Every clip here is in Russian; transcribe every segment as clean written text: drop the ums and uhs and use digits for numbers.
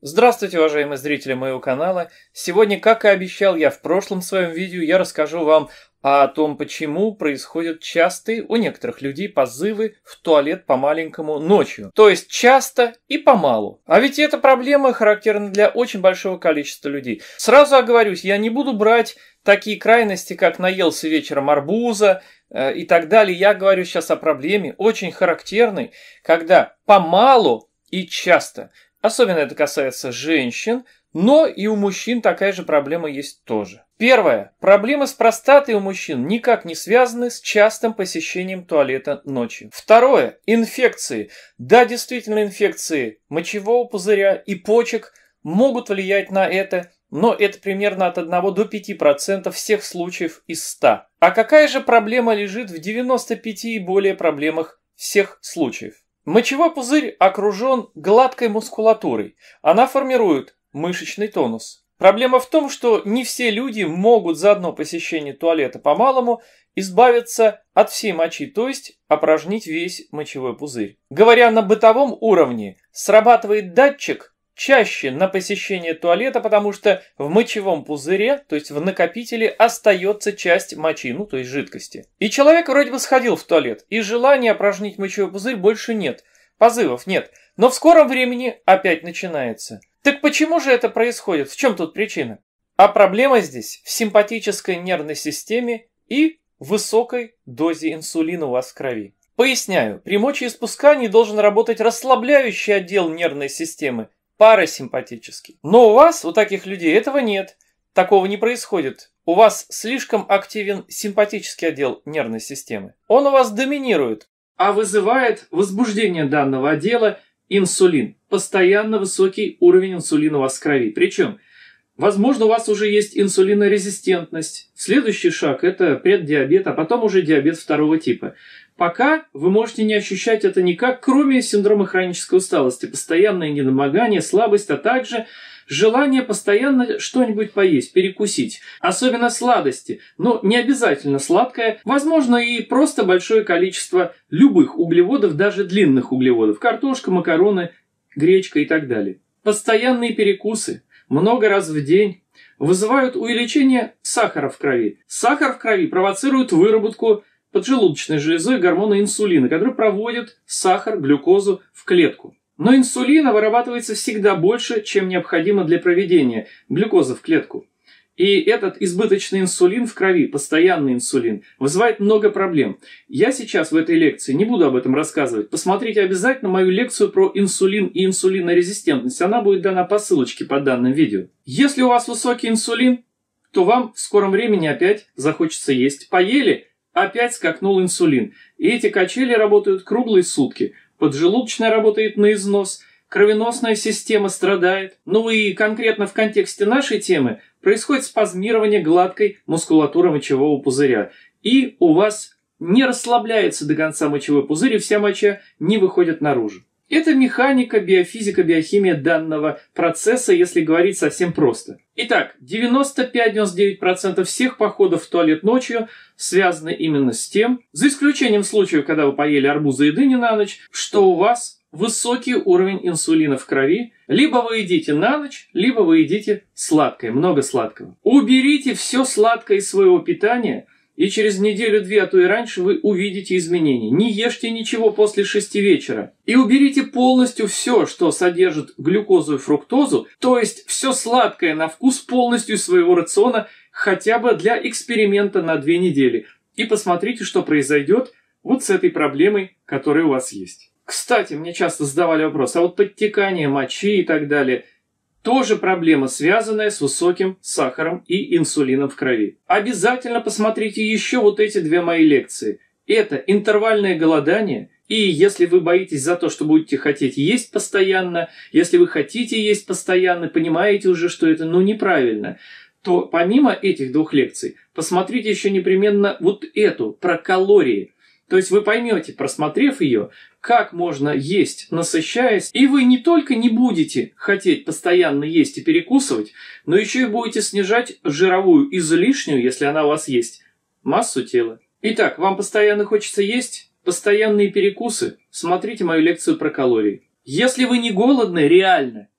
Здравствуйте, уважаемые зрители моего канала. Сегодня, как и обещал я в прошлом своем видео, я расскажу вам о том, почему происходят частые у некоторых людей позывы в туалет по-маленькому ночью. То есть часто и помалу. А ведь эта проблема характерна для очень большого количества людей. Сразу оговорюсь, я не буду брать такие крайности, как наелся вечером арбуза и так далее. Я говорю сейчас о проблеме очень характерной, когда помалу и часто. Особенно это касается женщин, но и у мужчин такая же проблема есть тоже. Первое. Проблемы с простатой у мужчин никак не связаны с частым посещением туалета ночью. Второе. Инфекции. Да, действительно, инфекции мочевого пузыря и почек могут влиять на это, но это примерно от 1 до 5% всех случаев из 100. А какая же проблема лежит в 95 и более проблемах всех случаев? Мочевой пузырь окружен гладкой мускулатурой. Она формирует мышечный тонус. Проблема в том, что не все люди могут за одно посещение туалета по-малому избавиться от всей мочи, то есть опорожнить весь мочевой пузырь. Говоря на бытовом уровне, срабатывает датчик чаще на посещение туалета, потому что в мочевом пузыре, то есть в накопителе, остается часть мочи, то есть жидкости. И человек вроде бы сходил в туалет, и желания опорожнить мочевой пузырь больше нет, позывов нет, но в скором времени опять начинается. Так почему же это происходит? В чем тут причина? А проблема здесь в симпатической нервной системе и высокой дозе инсулина у вас в крови. Поясняю, при мочеиспускании должен работать расслабляющий отдел нервной системы, парасимпатический. Но у вас, у таких людей, этого нет. Такого не происходит. У вас слишком активен симпатический отдел нервной системы. Он у вас доминирует, а вызывает возбуждение данного отдела инсулин. Постоянно высокий уровень инсулина у вас в крови. Причем, возможно, у вас уже есть инсулинорезистентность. Следующий шаг – это преддиабет, а потом уже диабет 2 типа. Пока вы можете не ощущать это никак, кроме синдрома хронической усталости, постоянное недомогание, слабость, а также желание постоянно что-нибудь поесть, перекусить. Особенно сладости, но не обязательно сладкое. Возможно и просто большое количество любых углеводов, даже длинных углеводов. Картошка, макароны, гречка и так далее. Постоянные перекусы, много раз в день, вызывают увеличение сахара в крови. Сахар в крови провоцирует выработку поджелудочной железой гормона инсулина, который проводит сахар, глюкозу в клетку. Но инсулина вырабатывается всегда больше, чем необходимо для проведения глюкозы в клетку. И этот избыточный инсулин в крови, постоянный инсулин, вызывает много проблем. Я сейчас в этой лекции не буду об этом рассказывать. Посмотрите обязательно мою лекцию про инсулин и инсулинорезистентность. Она будет дана по ссылочке под данным видео. Если у вас высокий инсулин, то вам в скором времени опять захочется есть. Поели, опять скакнул инсулин. И эти качели работают круглые сутки. Поджелудочная работает на износ, кровеносная система страдает. Ну и конкретно в контексте нашей темы происходит спазмирование гладкой мускулатуры мочевого пузыря. И у вас не расслабляется до конца мочевой пузырь, и вся моча не выходит наружу. Это механика, биофизика, биохимия данного процесса, если говорить совсем просто. Итак, 95-99% всех походов в туалет ночью связаны именно с тем, за исключением случаев, когда вы поели арбуза и дыни на ночь, что у вас высокий уровень инсулина в крови. Либо вы едите на ночь, либо вы едите сладкое, много сладкого. Уберите все сладкое из своего питания, и через неделю-две, а то и раньше, вы увидите изменения. Не ешьте ничего после 6 вечера. И уберите полностью все, что содержит глюкозу и фруктозу, то есть все сладкое на вкус полностью из своего рациона, хотя бы для эксперимента на 2 недели. И посмотрите, что произойдет вот с этой проблемой, которая у вас есть. Кстати, мне часто задавали вопрос, а вот подтекание мочи и так далее – тоже проблема, связанная с высоким сахаром и инсулином в крови. Обязательно посмотрите еще вот эти 2 мои лекции. Это интервальное голодание. И если вы боитесь за то, что будете хотеть есть постоянно, если вы хотите есть постоянно, понимаете уже, что это неправильно, то помимо этих 2 лекций, посмотрите еще непременно вот эту, про калории. То есть вы поймете, просмотрев ее, как можно есть, насыщаясь, и вы не только не будете хотеть постоянно есть и перекусывать, но еще и будете снижать жировую излишнюю, если она у вас есть, массу тела. Итак, вам постоянно хочется есть, постоянные перекусы, смотрите мою лекцию про калории. Если вы не голодны реально,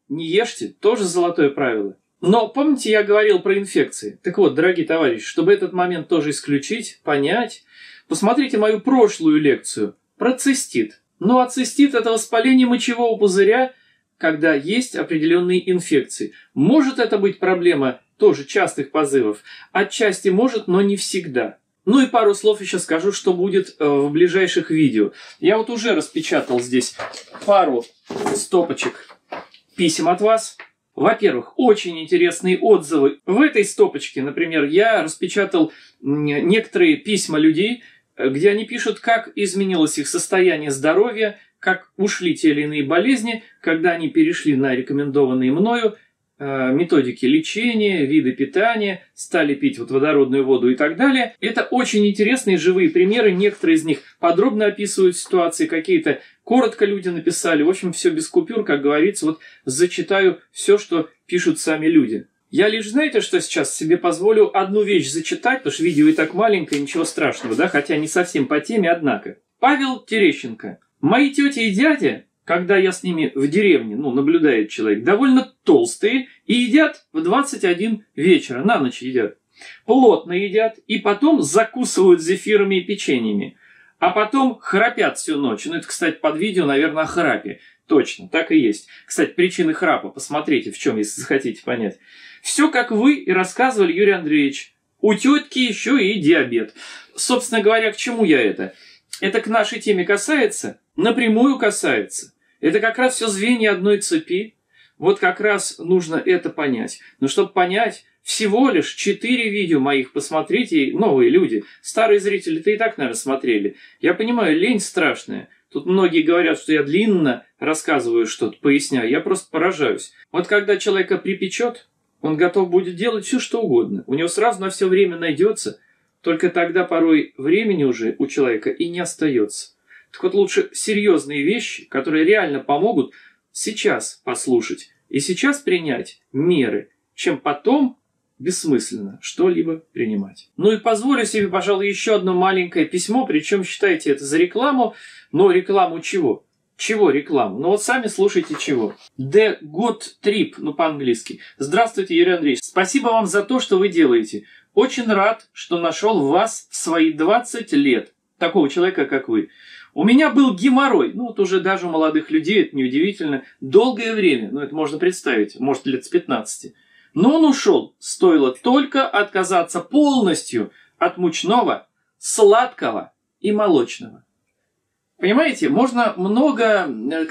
не ешьте, тоже золотое правило. Но помните, я говорил про инфекции? Так вот, дорогие товарищи, чтобы этот момент тоже исключить, понять, посмотрите мою прошлую лекцию про цистит. Ну а цистит – это воспаление мочевого пузыря, когда есть определенные инфекции. Может это быть проблема тоже частых позывов? Отчасти может, но не всегда. Ну и пару слов еще скажу, что будет в ближайших видео. Я вот уже распечатал здесь пару стопочек писем от вас. Во-первых, очень интересные отзывы. В этой стопочке, например, я распечатал некоторые письма людей, где они пишут, как изменилось их состояние здоровья, как ушли те или иные болезни, когда они перешли на рекомендованные мною методики лечения, виды питания, стали пить вот водородную воду и так далее. Это очень интересные живые примеры. Некоторые из них подробно описывают ситуации, какие-то коротко люди написали. В общем, все без купюр, как говорится. Вот зачитаю все, что пишут сами люди. Я лишь, знаете, что сейчас себе позволю одну вещь зачитать, потому что видео и так маленькое, ничего страшного, да, хотя не совсем по теме, однако. Павел Терещенко. Мои тети и дядя, когда я с ними в деревне, наблюдает человек, довольно толстые и едят в 21 вечера, на ночь едят. Плотно едят и потом закусывают зефирами и печеньями. А потом храпят всю ночь. Это, кстати, под видео, наверное, о храпе. Точно, так и есть. Кстати, причины храпа, посмотрите, в чем, если захотите понять. Все, как вы и рассказывали, Юрий Андреевич. У тетки еще и диабет. Собственно говоря, к чему я это? Это к нашей теме касается? Напрямую касается. Это как раз все звенья одной цепи. Вот как раз нужно это понять. Но чтобы понять, всего лишь 4 видео моих посмотрите, новые люди. Старые зрители-то и так, наверное, смотрели. Я понимаю, лень страшная. Тут многие говорят, что я длинно рассказываю что-то, поясняю. Я просто поражаюсь. Вот когда человека припечет, он готов будет делать все, что угодно. У него сразу на все время найдется. Только тогда порой времени уже у человека и не остается. Так вот, лучше серьезные вещи, которые реально помогут, сейчас послушать и сейчас принять меры, чем потом бессмысленно что-либо принимать. Ну и позволю себе, пожалуй, еще одно маленькое письмо, причем считайте это за рекламу, но рекламу чего? Чего рекламу? Ну вот сами слушайте чего. The Good Trip, по-английски. Здравствуйте, Юрий Андреевич. Спасибо вам за то, что вы делаете. Очень рад, что нашел вас в свои 20 лет. Такого человека, как вы. У меня был геморрой, вот уже даже у молодых людей, это неудивительно, долгое время, это можно представить, может лет с 15. Но он ушел, стоило только отказаться полностью от мучного, сладкого и молочного. Понимаете, можно много,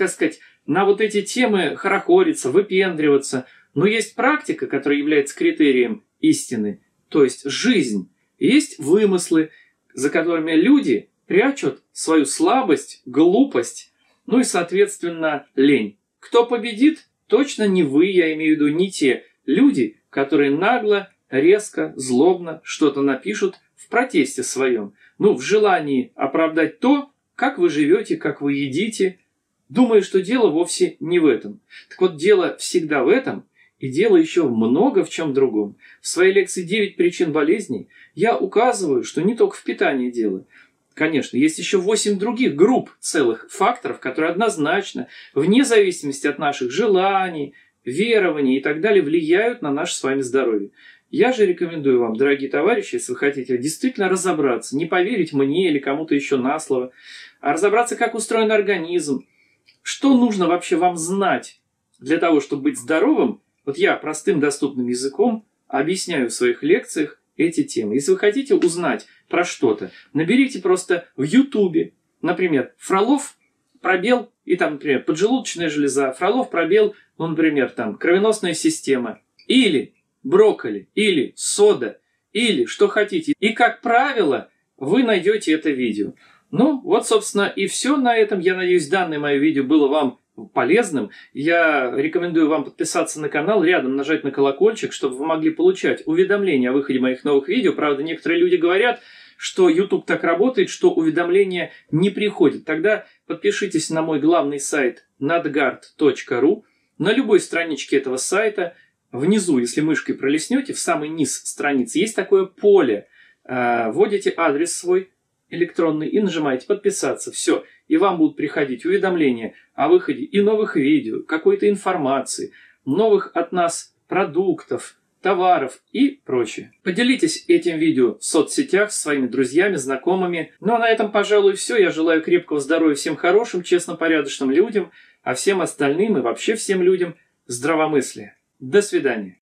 на вот эти темы хорохориться, выпендриваться, но есть практика, которая является критерием истины, то есть жизнь. Есть вымыслы, за которыми люди прячут свою слабость, глупость, и, соответственно, лень. Кто победит? Точно не вы, я имею в виду, не те люди, которые нагло, резко, злобно что-то напишут в протесте своем. В желании оправдать то, как вы живете, как вы едите, думая, что дело вовсе не в этом. Так вот, дело всегда в этом, и дело еще много в чем другом. В своей лекции «9 причин болезней» я указываю, что не только в питании дело. Конечно, есть еще 8 других групп целых факторов, которые однозначно, вне зависимости от наших желаний, верований и так далее, влияют на наше с вами здоровье. Я же рекомендую вам, дорогие товарищи, если вы хотите действительно разобраться, не поверить мне или кому-то еще на слово, а разобраться, как устроен организм, что нужно вообще вам знать для того, чтобы быть здоровым. Вот я простым доступным языком объясняю в своих лекциях эти темы. Если вы хотите узнать про что-то, наберите просто в Ютубе, например, Фролов, пробел, и там, например, поджелудочная железа, Фролов, пробел, например, там, кровеносная система, или брокколи, или сода, или что хотите. И, как правило, вы найдете это видео. Вот, собственно, и все на этом. Я надеюсь, данное мое видео было вам полезным. Я рекомендую вам подписаться на канал, рядом нажать на колокольчик, чтобы вы могли получать уведомления о выходе моих новых видео. Правда, некоторые люди говорят, что YouTube так работает, что уведомления не приходят. Тогда подпишитесь на мой главный сайт nadgard.ru. На любой страничке этого сайта, внизу, если мышкой пролистнете, в самый низ страницы, есть такое поле. Вводите адрес свой электронный и нажимаете «Подписаться». Все. и вам будут приходить уведомления о выходе и новых видео, какой-то информации, новых от нас продуктов, товаров и прочее. Поделитесь этим видео в соцсетях с своими друзьями, знакомыми. Ну а на этом, пожалуй, все. Я желаю крепкого здоровья всем хорошим, честно порядочным людям, а всем остальным и вообще всем людям здравомыслия. До свидания.